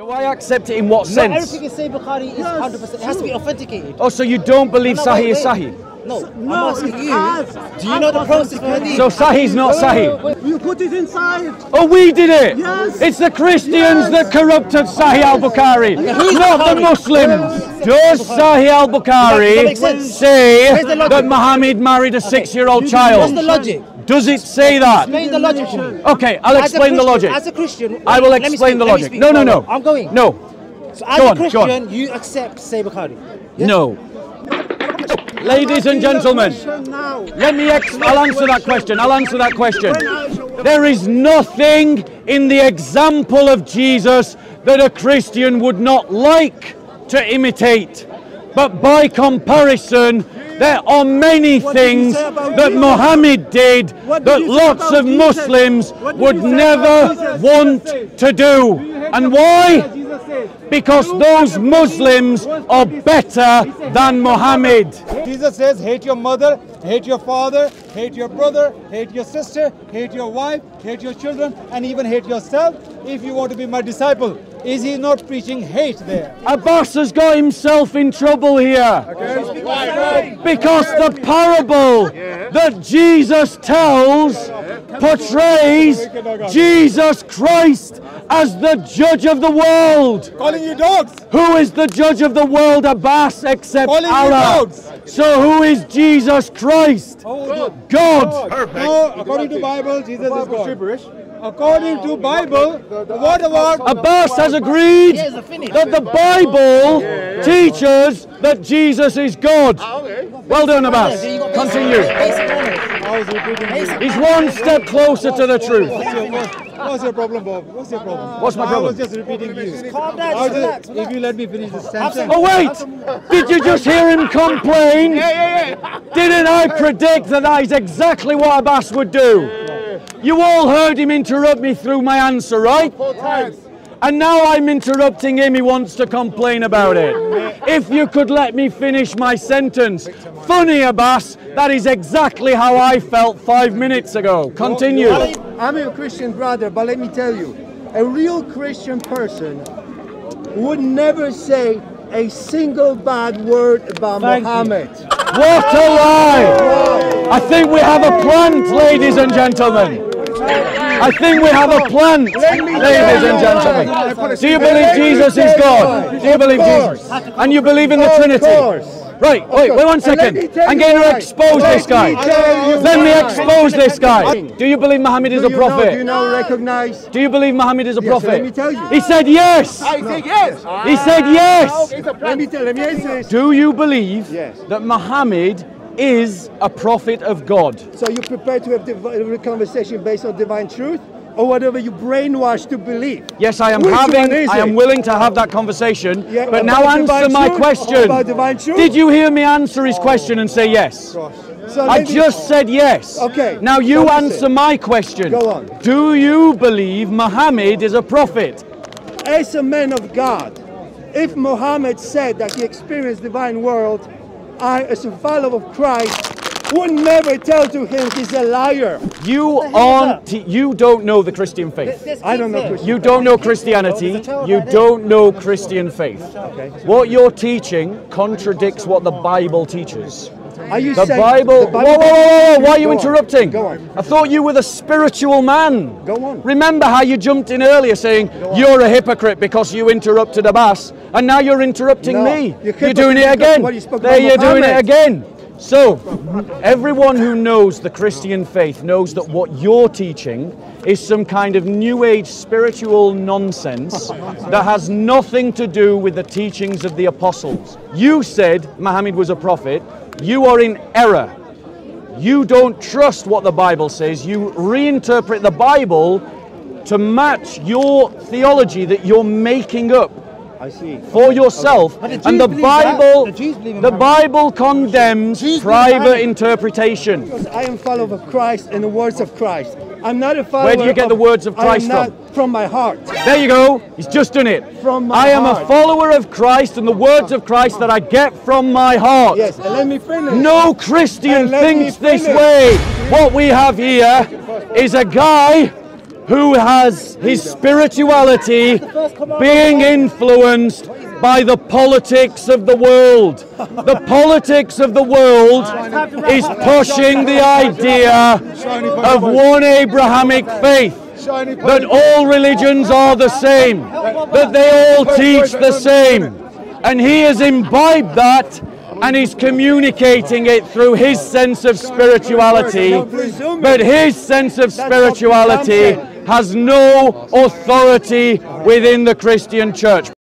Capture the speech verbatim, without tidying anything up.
Do I accept it in what Not sense? everything in Sahih Bukhari is Yes, one hundred percent. It has to be authenticated. Oh, so you don't believe No, no, Sahih wait, is wait. Sahih? No, No, I'm asking it you. has. Do you know the process for hadith? So Sahih's not Sahih? You put it inside. Oh, we did it! Yes. It's the Christians Yes. that corrupted Sahih al-Bukhari, who's not the Bukhari? Muslims. Does Sahih al-Bukhari Does that make sense? say Where's the logic? that Muhammad married a six-year-old What's child? the logic? Does it say that? Explain the logic to me. Okay, I'll As a explain the Christian- logic. As a Christian, I will let me explain speak, the let me logic. speak. No, no, no. I'm going. No, So as Go a on, go on. Christian, you accept Sahih Bukhari. Yes? no. Ladies and gentlemen, Now. let me ex- I'll answer that question. I'll answer that question. There is nothing in the example of Jesus that a Christian would not like to imitate. But by comparison, there are many What did he things say about that Jesus? Muhammad did What did that he say lots about of Jesus? Muslims What did would he say never about Jesus? want Jesus to do. And why? Because those Muslims are better than Muhammad. Jesus says, hate your mother, hate your father, hate your brother, hate your sister, hate your wife, hate your children, and even hate yourself if you want to be my disciple. Is he not preaching hate there? Abbas has got himself in trouble here. Because the parable that Jesus tells portrays Jesus Christ as the judge of the world. Calling you dogs! Who is the judge of the world, Abbas, except Calling you Allah? dogs. So who is Jesus Christ? God. No, according to Bible, Jesus is God. According to Bible, what about Abbas has agreed Here's the finish. that the Bible teaches that Jesus is God. Well done, Abbas. So you got basic- Continue. basic knowledge. I was repeating you. He's one step closer to the truth. What's your, what's, what's your problem, Bob? What's your problem? What's my I problem? was just repeating you. Calm I down, was just relax, just, relax. if you let me finish this sentence. Oh wait! Did you just hear him complain? Didn't I predict that that is exactly what Abbas would do? You all heard him interrupt me through my answer, right? And now I'm interrupting him, he wants to complain about it. If you could let me finish my sentence. Funny, Abbas, that is exactly how I felt five minutes ago. Continue. I'm a Christian brother, but let me tell you, a real Christian person would never say a single bad word about Thank you. Muhammad. What a lie! I think we have a plant, ladies and gentlemen. I think we have a plant, ladies and gentlemen. Do you believe Jesus is God? Do you believe Jesus? And you believe in the Trinity? Right, wait, wait one second. I'm going to expose this guy. Let me expose this guy. Do you believe Muhammad is Do a you know, do you prophet? know, recognize? Do you believe Muhammad is a Yes, let me prophet? tell you. He said yes. I say yes. He said yes. Let me tell, let me answer this. Do you believe Yes. that Muhammad is a prophet of God? So you prepared to have div- a conversation based on divine truth, or whatever you brainwashed to believe? Yes, I am Which one having, is I am it? willing to have that conversation, Yeah, but now about answer divine my truth? question. About divine truth? Did you hear me answer his question and say yes? So I let me- just said yes. Okay, Now you so answer listen. my question. Go on. Do you believe Muhammad is a prophet? As a man of God, if Muhammad said that he experienced divine world, I, as a follower of Christ, would never tell to him he's a liar. You hell is aren't, you don't know the Christian faith. There's I don't kids know there. Christian. You don't know Christianity, There's a child you right there. don't know Christian faith. What you're teaching contradicts what the Bible teaches. Are you The saying Bible, the whoa, whoa, whoa, whoa, why are you Go on. interrupting? Go on. I thought you were the spiritual man. Go on. Remember how you jumped in earlier saying you're a hypocrite because you interrupted Abbas, and now you're interrupting No, me. you're You're doing it hypocrite because again. what you spoke There about you're doing it Muhammad. again. So, everyone who knows the Christian faith knows that what you're teaching is some kind of new age spiritual nonsense that has nothing to do with the teachings of the apostles. You said Muhammad was a prophet. You are in error. You don't trust what the Bible says. You reinterpret the Bible to match your theology that you're making up I see. for yourself. But the Jews And the believe that. Bible, The Jews believe in the Muhammad. Bible condemns Jews believe private Muhammad. interpretation. Because I am follower of Christ and the words of Christ. I'm not a follower. Where do you get the words of Christ I am from? not from my heart. There you go. He's just done it. From my I am a heart. follower of Christ and the words of Christ that I get from my heart. Yes, and let me finish. No Christian And let me thinks this finish. way. What we have here is a guy who has his spirituality being influenced by the politics of the world. The politics of the world is pushing the idea of one Abrahamic faith, that all religions are the same, that they all teach the same. And he has imbibed that, and he's communicating it through his sense of spirituality. But his sense of spirituality has no authority within the Christian church.